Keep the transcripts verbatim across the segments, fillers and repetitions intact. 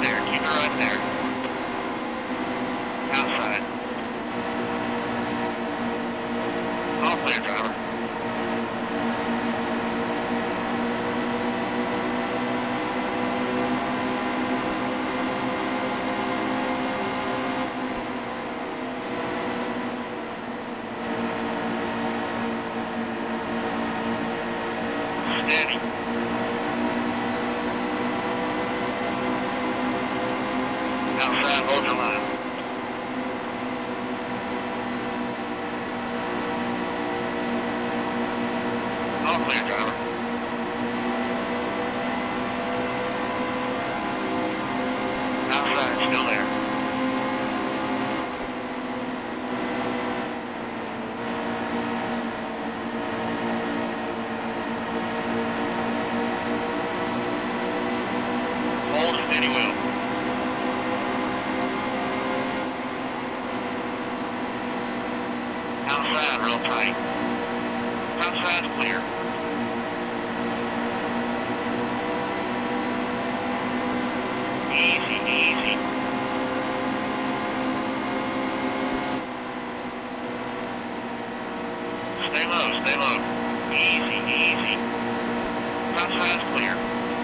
there. Keep it right there. Outside. All clear, driver. Steady. Outside, hold your line. All clear, driver. Outside, still there. Hold steady wheel. Outside, real tight. Outside's clear. Easy, easy. Stay low, stay low. Easy, easy. Outside's clear.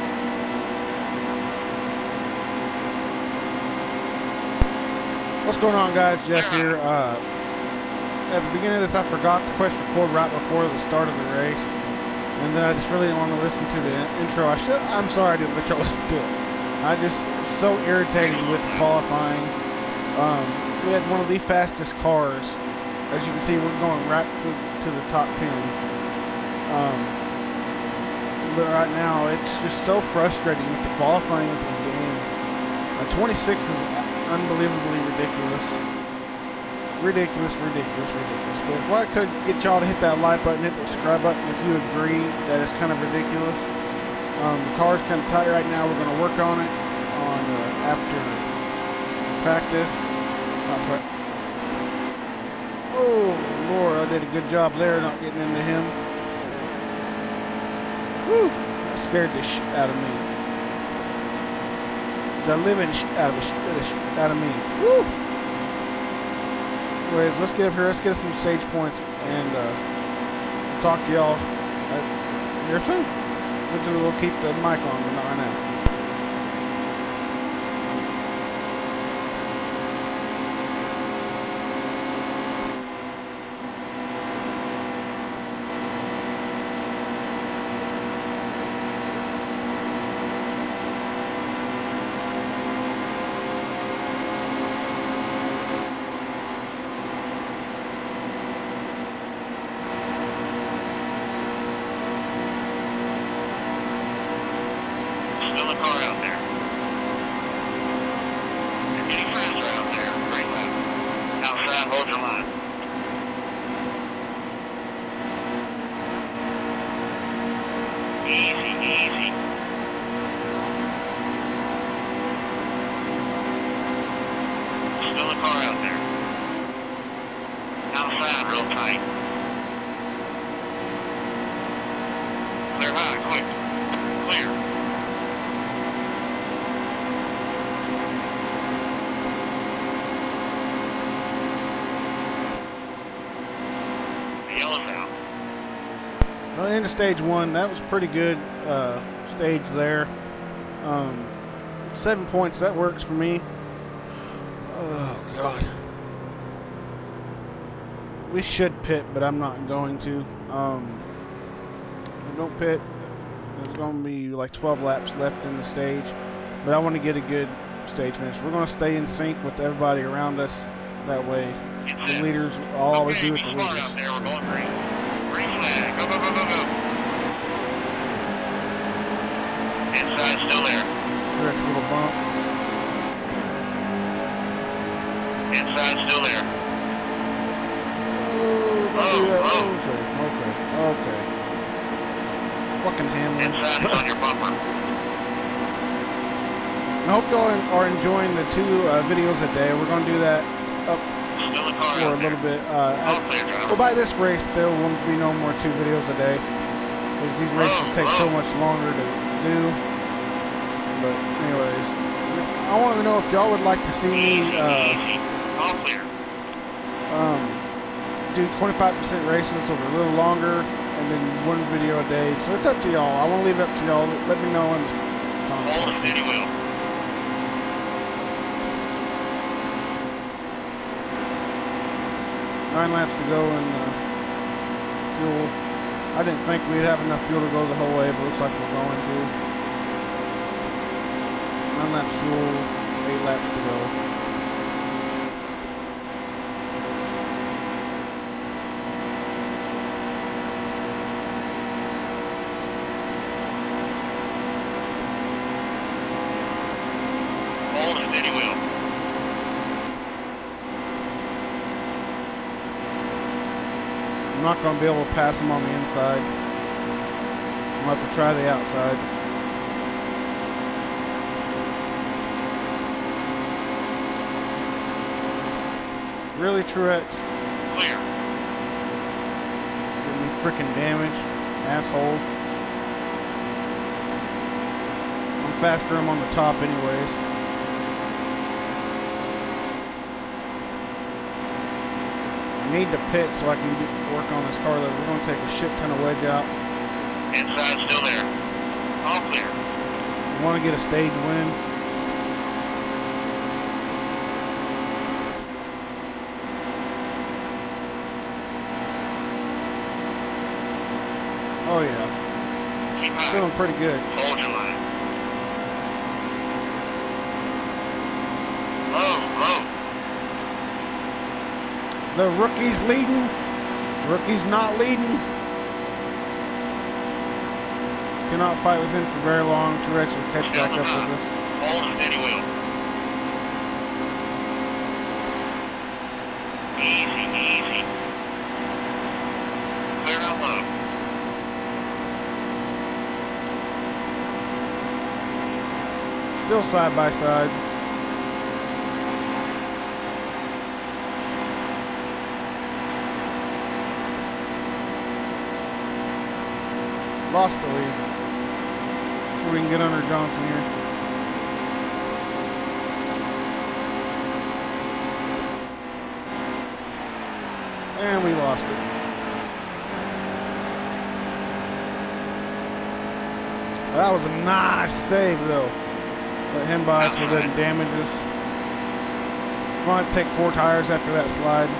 What's going on, guys? Jeff here. Uh, at the beginning of this, I forgot to push record right before the start of the race, and then I just really didn't want to listen to the intro. I should. I'm sorry I didn't let you listen to it. I just so irritated with the qualifying. Um, we had one of the fastest cars. As you can see, we're going right to, to the top ten. Um, but right now, it's just so frustrating with the qualifying with this game. Uh, twenty-six is unbelievably ridiculous. Ridiculous, ridiculous, ridiculous. But if I could get y'all to hit that like button, hit the subscribe button if you agree that it's kind of ridiculous. Um, the car's kind of tight right now. We're going to work on it on uh, after practice. Not oh, Lord, I did a good job there not getting into him. Whew, that scared the shit out of me. The living shit out of, the shit out of me. Woo! Anyways, let's get up here. Let's get some stage points and uh, talk to y'all uh, here soon. Eventually, we'll keep the mic on, but not right now. Still a car out there. You're getting faster out there. Great lap. Outside, hold your line. Easy, easy. Still a car out there. Outside, real tight. Clear high, quick. Clear. Well, into stage one, that was pretty good uh, stage there. Um, seven points, that works for me. Oh, God. We should pit, but I'm not going to. Um, if we don't pit, there's going to be like twelve laps left in the stage. But I want to get a good stage finish. We're going to stay in sync with everybody around us. That way, the leaders, I'll always okay, be with the leaders. Out there. We're going green. Green flag. Go, go, go, go, go. Inside, still there. Sure, it's a little bump. Inside, still there. Oh, oh, oh. Okay, okay, okay. Fucking hammer. Inside is on your bumper. I hope y'all are enjoying the two uh, videos a day. We're going to do that up Still a car for out a little there. bit. Uh, All clear, driver. well, by this race, there won't be no more two videos a day. Because these races oh, take oh. so much longer to do. But anyways, I want to know if y'all would like to see me Easy, uh, easy. All clear. um, do twenty-five percent races over a little longer, and then one video a day. So it's up to y'all. I want to leave it up to y'all. Let me know in the comments Hold the section. steady wheel. Nine laps to go in uh, fuel. I didn't think we'd have enough fuel to go the whole way, but looks like we're going to. Nine laps fuel, eight laps to go. Hold the steady wheel. I'm not going to be able to pass them on the inside. I'm going to have to try the outside. Really, Truex? Clear. Getting me freaking damage. Asshole. I'm faster I'm on the top anyways. I need to pit so I can get, work on this car. That we're going to take a shit ton of wedge out. Inside still there. All clear. I want to get a stage win. Oh yeah. Keep high. Feeling pretty good. Hold your line. Low, low. The rookie's leading. Rookie's not leading. Cannot fight with him for very long. Truex will catch back up with us. Hold the steady wheel. Easy, easy. Clear out low. Still side by side. Lost the lead. So we can get under Johnson here. And we lost it. That was a nice save though. Let him by so he doesn't damage us. We're going to take four tires after that slide.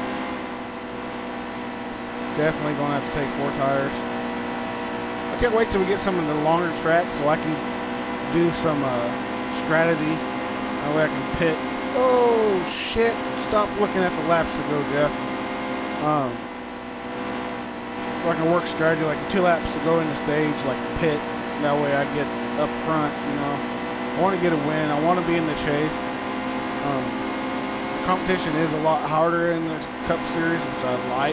Definitely going to have to take four tires. I can't wait till we get some of the longer tracks so I can do some uh, strategy. That way I can pit. Oh shit! Stop looking at the laps to go, Jeff. Um, so I can work strategy like two laps to go in the stage, like pit. That way I get up front. You know, I want to get a win. I want to be in the chase. Um, the competition is a lot harder in the Cup Series, which I like.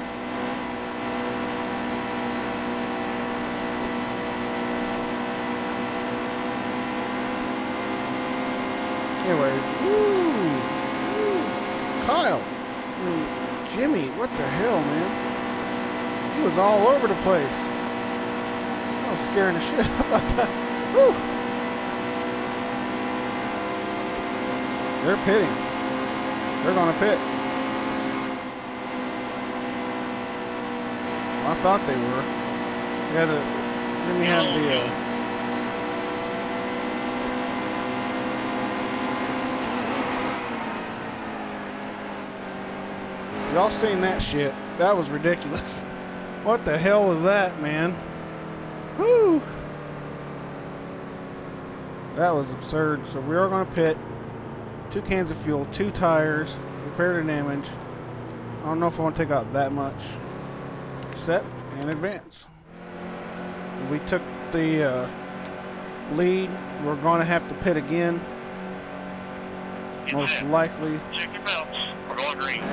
Anyways, woo, woo, Kyle, I mean, Jimmy, what the hell, man? He was all over the place. I was scaring the shit about that. Woo. They're pitting. They're gonna pit. I thought they were. Yeah, the Jimmy had the. Uh, Y'all seen that shit? That was ridiculous. What the hell was that, man? Whew. That was absurd. So we are going to pit. Two cans of fuel, two tires, repair the damage. I don't know if I want to take out that much. Set and advance. We took the uh, lead. We're going to have to pit again. Most likely. Check your belts. We're going green.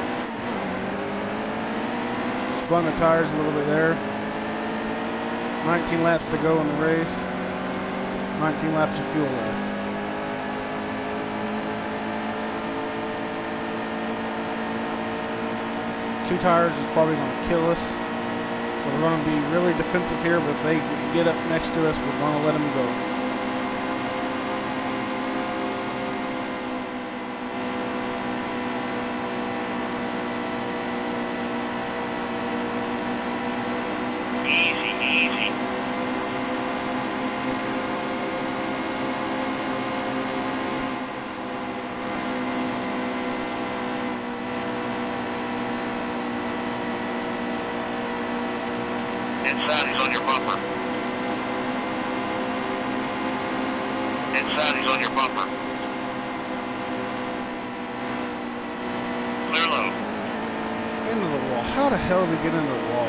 Spun the tires a little bit there. nineteen laps to go in the race. nineteen laps of fuel left. Two tires is probably going to kill us. So we're going to be really defensive here, but if they get up next to us, we're going to let them go. Inside, he's on your bumper. Inside, he's on your bumper. Clear low. Into the wall. How the hell did we get into the wall?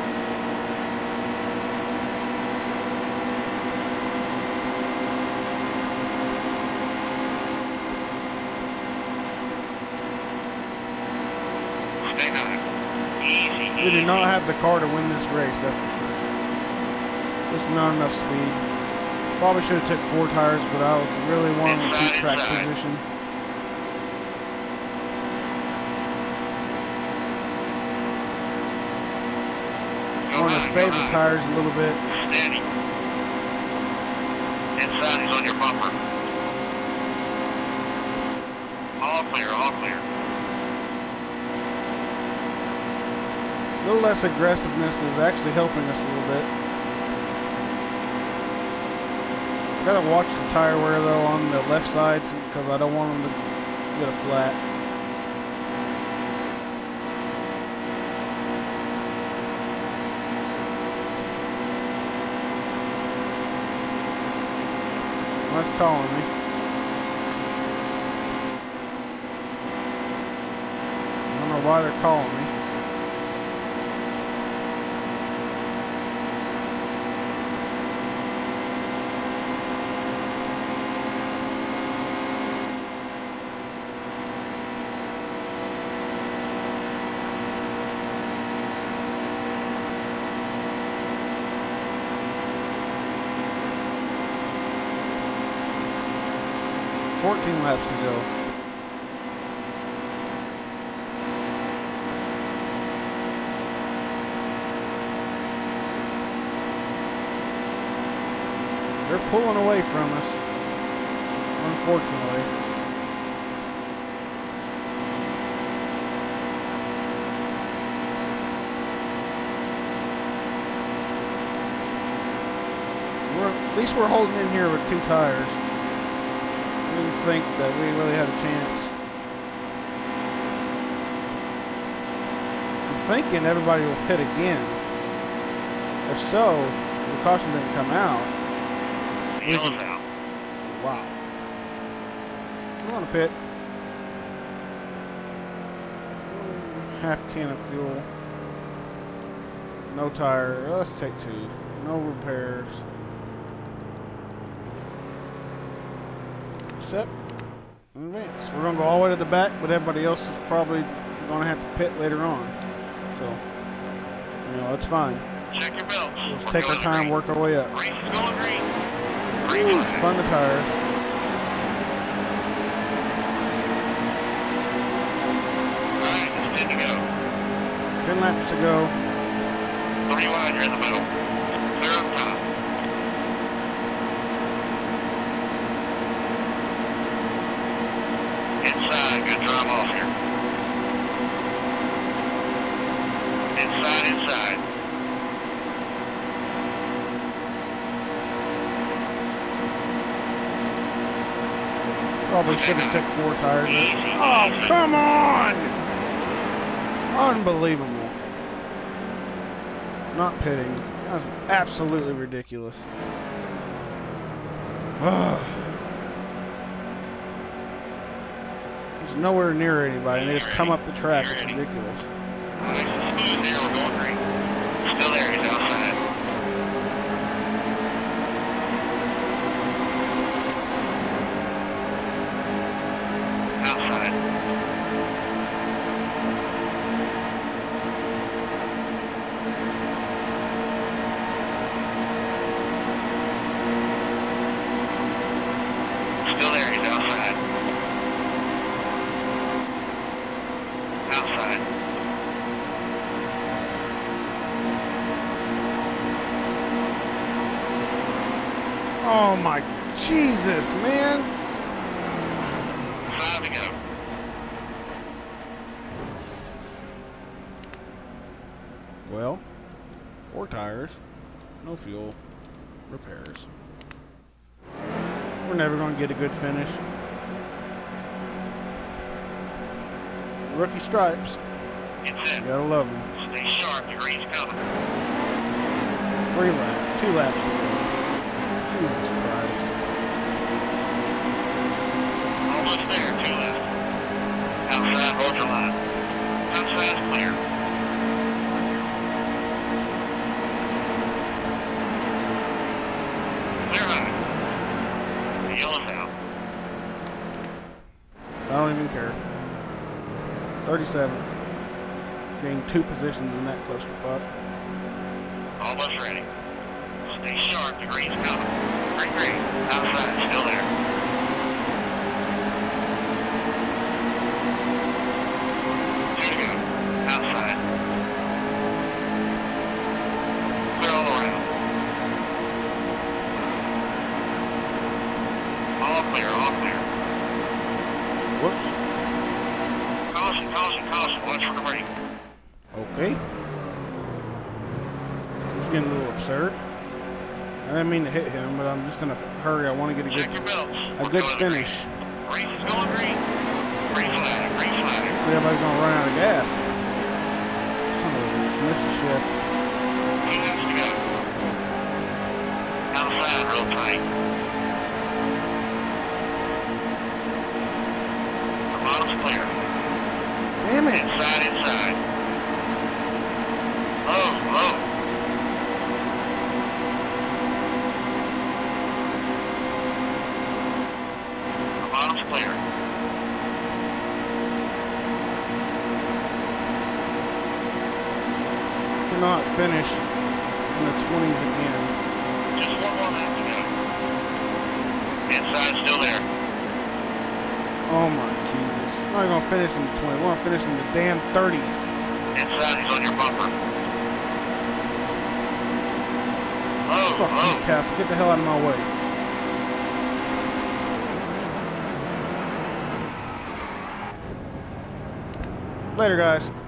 Stay high. Easy, We easy. did not have the car to win this race, that's for sure. Just not enough speed. Probably should have took four tires, but I was really wanting to keep track Inside, inside. position. I Go want to high, save go the high. tires a little bit. Steady. Inside, he's on your bumper. All clear, all clear. A little less aggressiveness is actually helping us a little bit. Gotta watch the tire wear though on the left side because I don't want them to get a flat. That's calling me. I don't know why they're calling me. fourteen laps to go. They're pulling away from us, unfortunately. We're, at least we're holding in here with two tires. I didn't think that we really had a chance. I'm thinking everybody will pit again. If so, if the caution didn't come out. The yellow's out. Wow. We're on a pit. Half can of fuel. No tire. Let's take two. No repairs. Set. Advance. We're going to go all the way to the back, but everybody else is probably going to have to pit later on. So, you know, it's fine. Check your belts. Let's We're take our going time, green. work our way up. Race is going green. Green Ooh, flag. spun the tires. Alright, it's good to go. Ten laps to go. Three wide, you're in the middle. Clear up top. Inside, good drive off here. Inside, inside. Probably should have took four tires. Easy, Oh, easy. come on! Unbelievable. Not pitting. That was absolutely ridiculous. It's nowhere near anybody, and they just come up the track. It's ridiculous. Nice and smooth there, we're going green. Still there, he's outside. Outside. Still there, he's outside. Outside. Oh my Jesus, man! Five to go. Well, four tires, no fuel, repairs. We're never going to get a good finish. Rookie stripes. Get set. Gotta love them. Stay sharp, the green's coming. Three laps. Two laps to go. Jesus Christ. Almost there. Two left. Outside, hold your line. Outside is clear. Clear high. The yellow's out. I don't even care. thirty-seven. Gained two positions in that clusterfuck. Almost ready. Stay sharp, the green's coming. Green, green. Outside, still there. Two to go. Outside. Clear all around. All clear, all clear. Whoops. Caution, caution, caution. Watch for the brake. Okay. It's getting a little absurd. I didn't mean to hit him, but I'm just in a hurry. I want to get a Check good, your belts. a We're good going finish. Green. Race is going green. Green flag, green flag. So everybody's gonna run out of gas. Son of a bitch, missed the shift. Two laps to go. Outside, real tight. The bottom's clear. Damn it! Inside, inside. Low, low. The bottom's clear. Cannot finish in the twenties again. Just one more lap to go. Inside, still there. Oh my Jesus! I'm not gonna finish in the twenties. We're gonna finish in the damn thirties. Inside, he's on your bumper. Low, Fuck low. you, Castle. Get the hell out of my way. Later, guys.